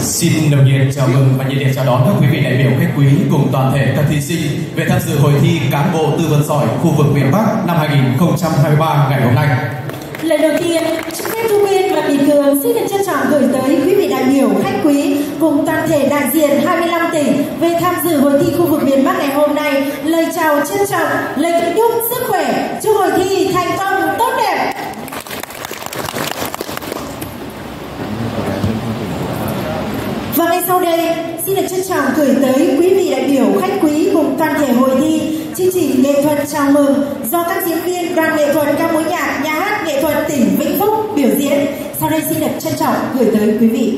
Xin nồng nhiệt chào mừng và nhiệt liệt chào đón các quý vị đại biểu khách quý cùng toàn thể các thí sinh về tham dự hội thi cán bộ tư vấn giỏi khu vực miền Bắc năm 2023 ngày hôm nay. Lời đầu tiên, xin phép Thu Nguyên và Bình Cường xin được trân trọng gửi tới quý vị đại biểu khách quý cùng toàn thể đại diện 25 tỉnh về tham dự hội thi khu vực miền Bắc ngày hôm nay lời chào trân trọng, lời kính chúc sức khỏe, chúc hội thi thành công tốt đẹp. Và ngay sau đây, xin được trân trọng gửi tới quý vị đại biểu khách quý cùng toàn thể hội thi chương trình nghệ thuật chào mừng do các diễn viên đoàn nghệ thuật ca mối nhạc nhà hát nghệ thuật tỉnh Vĩnh Phúc biểu diễn. Sau đây xin được trân trọng gửi tới quý vị.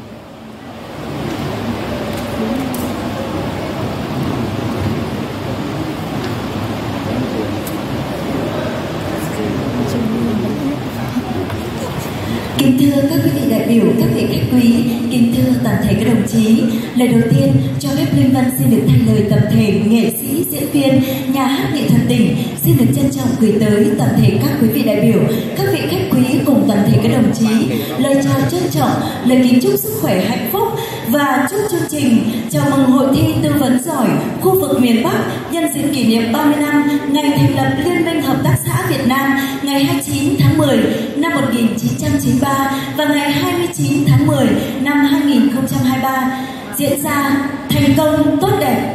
Kính thưa các quý vị đại biểu, các vị khách quý, kính thưa toàn thể các đồng chí, lời đầu tiên cho phép Linh Vân xin được thay lời tập thể nghệ sĩ, diễn viên, nhà hát nghệ thuật tỉnh xin được trân trọng gửi tới toàn thể các quý vị đại biểu, các vị khách quý cùng toàn thể các đồng chí lời chào trân trọng, lời kính chúc sức khỏe, hạnh phúc và chúc chương trình chào mừng hội thi tư vấn giỏi khu vực miền Bắc nhân dịp kỷ niệm 30 năm ngày thành lập Liên minh Hợp tác xã Việt Nam ngày 29 tháng 10 năm 1993 và ngày 29 tháng 10 năm 2023 diễn ra thành công tốt đẹp.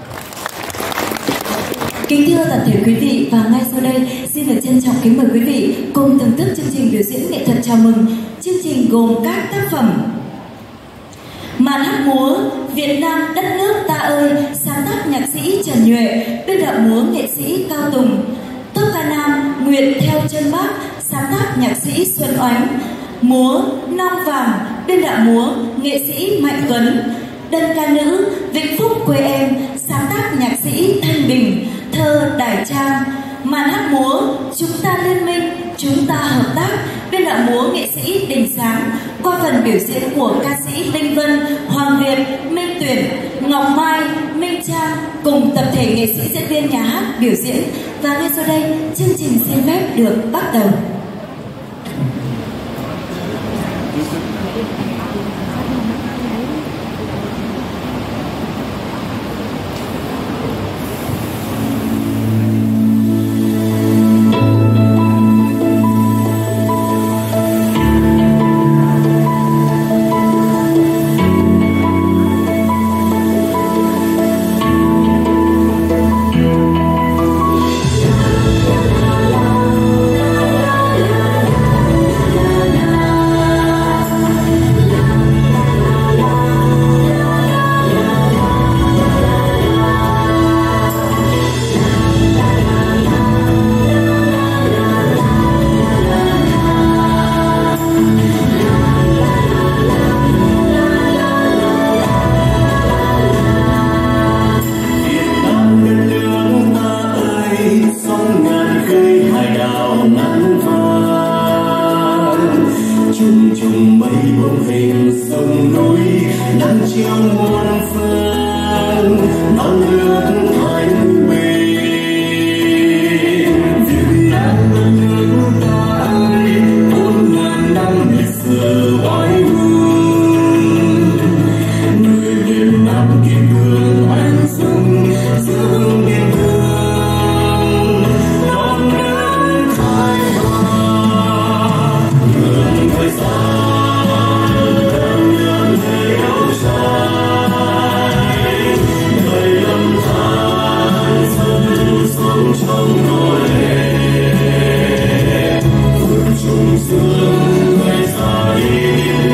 Kính thưa toàn thể quý vị, và ngay sau đây xin được trân trọng kính mời quý vị cùng thưởng thức chương trình biểu diễn nghệ thuật chào mừng. Chương trình gồm các tác phẩm: màn hát múa Việt Nam đất nước ta ơi, sáng tác nhạc sĩ Trần Nhuệ, biên đạo múa nghệ sĩ Cao Tùng; tốp ca nam Nguyệt theo chân Bác, sáng tác nhạc sĩ Xuân Oánh; múa Nam Vàng, biên đạo múa nghệ sĩ Mạnh Tuấn; đơn ca nữ Vĩnh Phúc quê em, sáng tác nhạc sĩ Thanh Bình, thơ Đại Trang; màn hát múa Chúng ta liên minh, chúng ta hợp tác, biên đạo múa nghệ sĩ Đình Sáng, qua phần biểu diễn của ca sĩ Linh Vân, Hoàng Việt, Minh Tuyển, Ngọc Mai, Minh Trang cùng tập thể nghệ sĩ diễn viên nhà hát biểu diễn. Và ngay sau đây chương trình xin phép được bắt đầu. Hãy subscribe cho kênh Ghiền Mì Gõ để không bỏ lỡ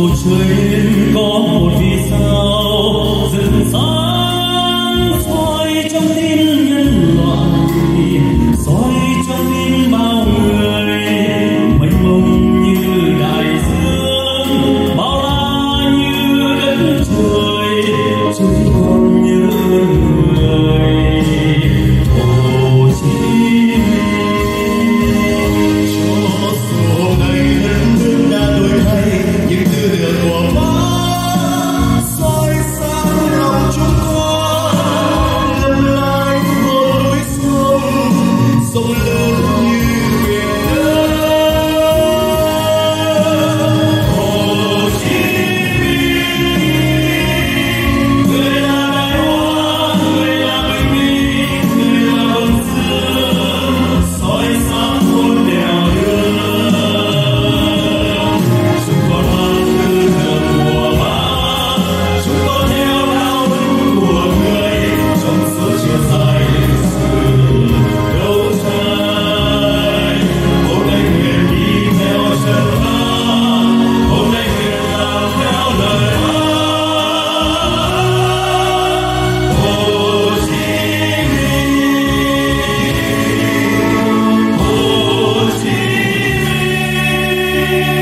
trời có một vì sao rực sáng soi trong tim nhân loại, soi trong tim bao người, mênh mông như đại dương, bao la như đất trời, chúng con như người. Hồ Chí Minh cho số ngày đất nước đã đổi thay, những tư tưởng của bác soi sáng lòng chúng con, lấp lánh một núi sông lớn như biển lớn. Hồ Chí Minh, người là đại hoa, người là bình minh, người là vầng dương, soi sáng muôn nẻo đường. Chúng con mang tư tưởng của bác, chúng con theo đạo đức của người trong suốt chiều dài lịch sử đấu tranh. Hôm nay nguyện đi theo chân bác, hôm nay nguyện làm theo lời bác. Hồ Chí Minh, Hồ Chí Minh,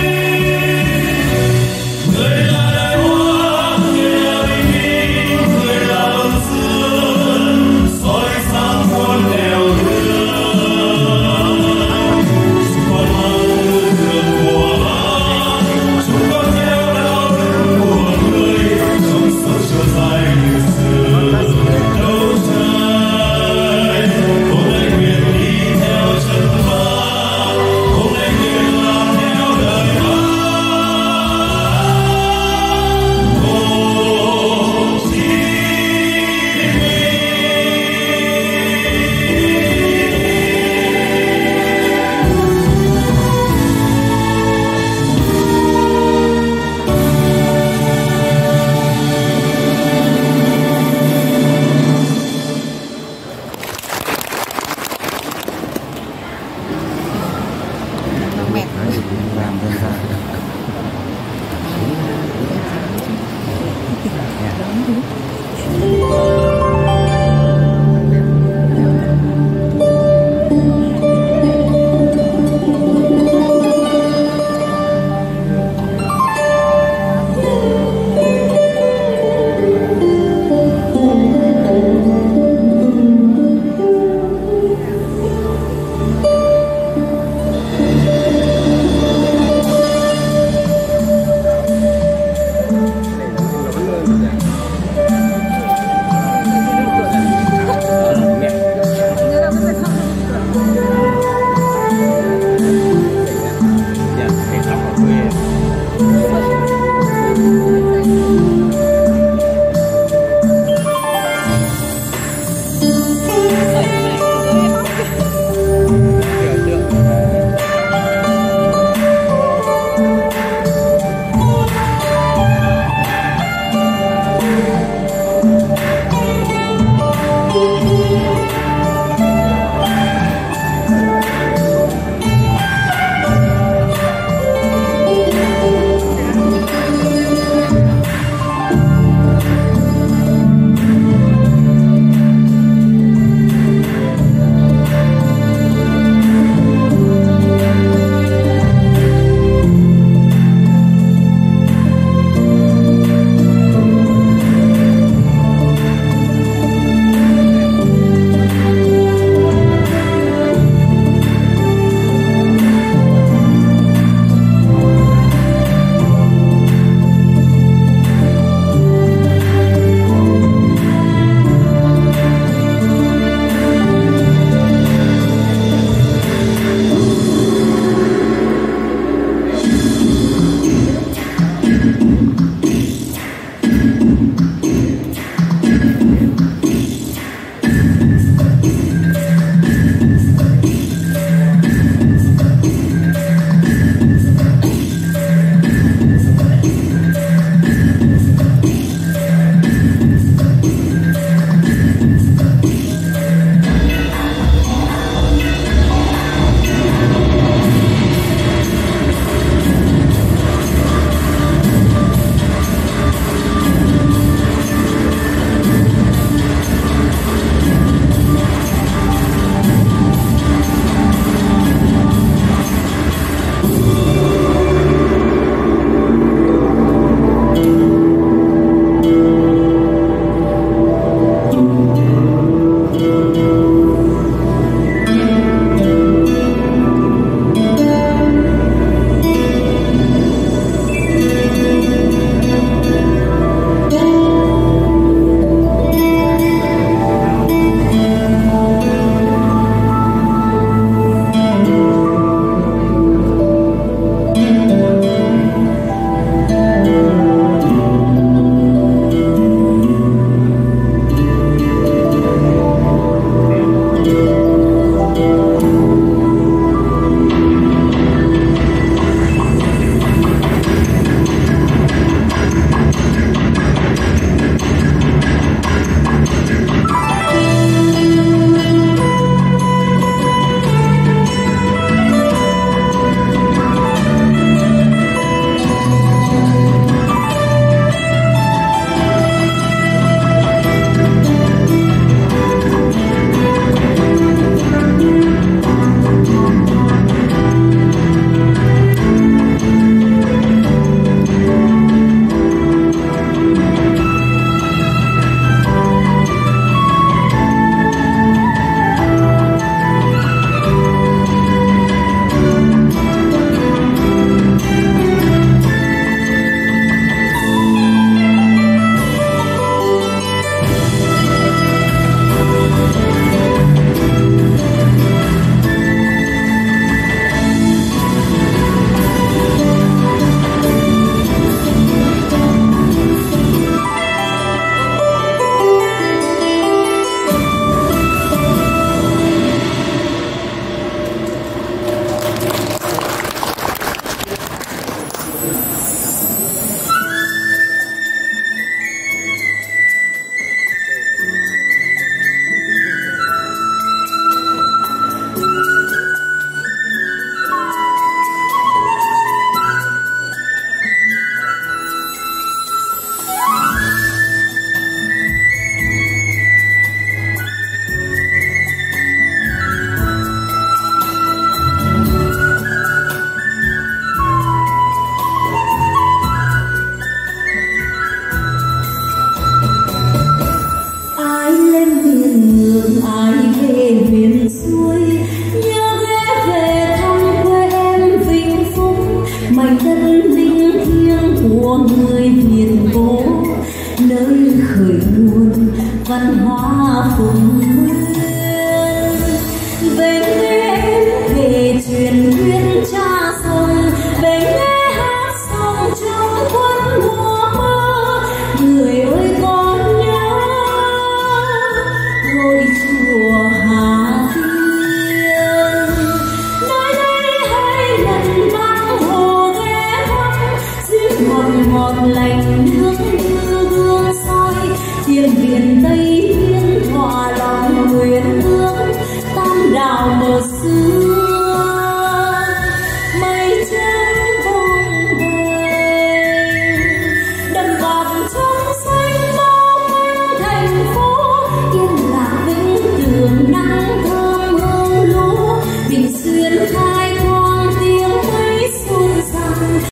người là đại hoa, người là bình minh, người là vầng dương, soi sáng muôn nẻo đường. Chúng con mang tư tưởng của bác, chúng con theo đạo đức của người trong suốt chiều dài lịch sử đấu tranh. Hôm nay nguyện đi theo chân bác, hôm nay nguyện làm theo lời bác. Hồ Chí mảnh đất linh thiêng của người Việt cố, nơi khởi nguồn văn hóa